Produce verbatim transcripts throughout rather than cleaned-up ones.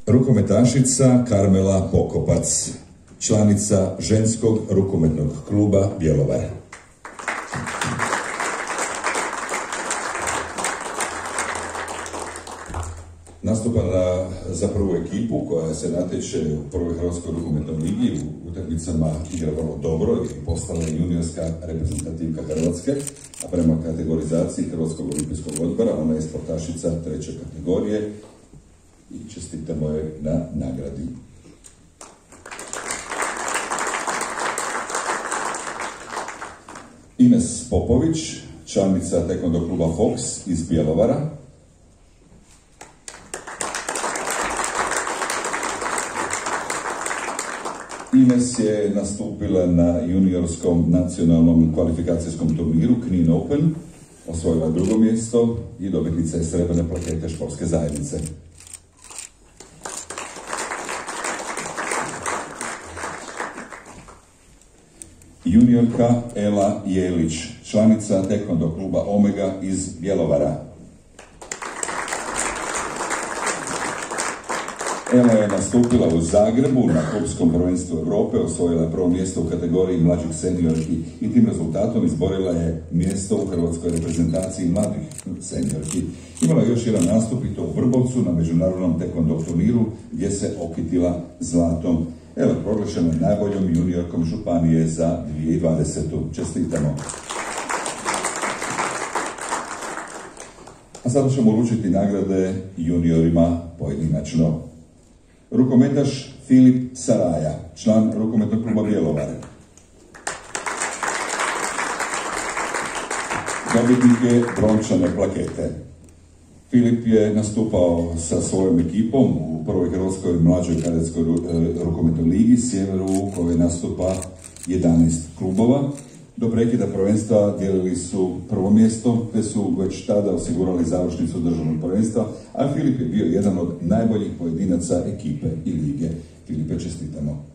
Rukometašica Karmela Pokopac, članica ženskog rukometnog kluba Bjelovar. Nastupa na, za prvu ekipu koja se natječe u prvoj Hrvatskoj rukometnoj ligi, u utakmicama igra vrlo dobro i postala je juniorska reprezentativka Hrvatske, a prema kategorizaciji Hrvatskog olimpijskog odbora ona je sportašica treće kategorije i čestitamo joj na nagradi. Ines Popović, članica taekwondo kluba Fox iz Bjelovara. Ines je nastupila na juniorskom nacionalnom kvalifikacijskom turniru Knin Open, osvojila drugo mjesto i dobitnica je srebrne plakete športske zajednice. Juniorka Ela Jelić, članica taekwondo kluba Omega iz Bjelovara. Ela je nastupila u Zagrebu na klubskom prvenstvu Europe, osvojila prvo mjesto u kategoriji mlađih seniorki i tim rezultatom izborila je mjesto u hrvatskoj reprezentaciji mladih seniorki. Imala je još jedan nastup i to u Vrbovcu na međunarodnom taekwondo turniru gdje se okitila zlatom. Ela je proglašena najboljom juniorkom županije za dvije tisuće dvadesetu. Čestitamo. A sada ćemo uručiti nagrade juniorima pojedinačno. Rukometaš Filip Saraja, član rukometnog kluba Bjelovar. Dobitnik je brončane plakete. Filip je nastupao sa svojom ekipom u prvoj Hrvatskoj mlađoj kadetskoj rukometnoj ligi Sjeveru u kojoj nastupa jedanaest klubova. Do prekida prvenstva dijelili su prvo mjesto, te su već tada osigurali završnicu državnog prvenstva, a Filip je bio jedan od najboljih pojedinaca ekipe i lige. Filipe, čestitamo.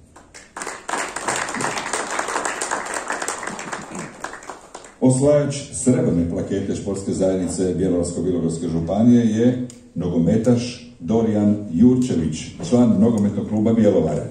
Osvajač srebrne plakete športske zajednice Bjelovarsko-bilogorske županije je nogometaš Dorijan Jurčević, član nogometnog kluba Bjelovara.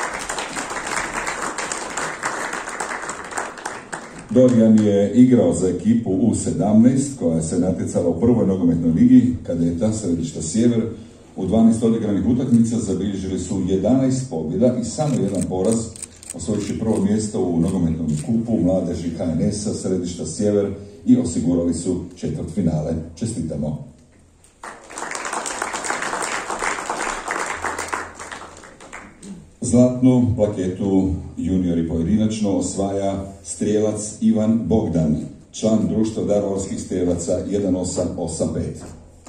Dorijan je igrao za ekipu U sedamnaest koja se natjecala u prvoj nogometnoj ligi kadeta središta Sjever. U dvanaest odigranih utakmica zabilježili su jedanaest pobjeda i samo jedan poraz, osvojivši prvo mjesto u nogometnom kupu mladeži H N S-a središta Sjever i osigurali su četvrtfinale. Čestitamo. Zlatnu plaketu juniori pojedinačno osvaja strijelac Ivan Bogdan, član društva daruvarskih strijelaca jedan osam osam pet.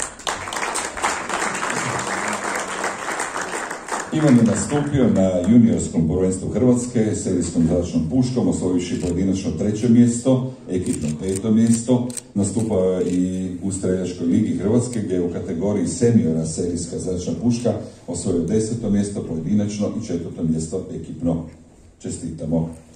Ivan je nastupio na juniorskom prvenstvu Hrvatske serijskom zračnom puškom, osvojivši pojedinačno treće mjesto, ekipno peto mjesto. Nastupao je i u Streljačkoj ligi Hrvatske gdje je u kategoriji seniora serijska zračna puška osvojio deseto mjesto pojedinačno i četvrto mjesto ekipno. Čestitamo.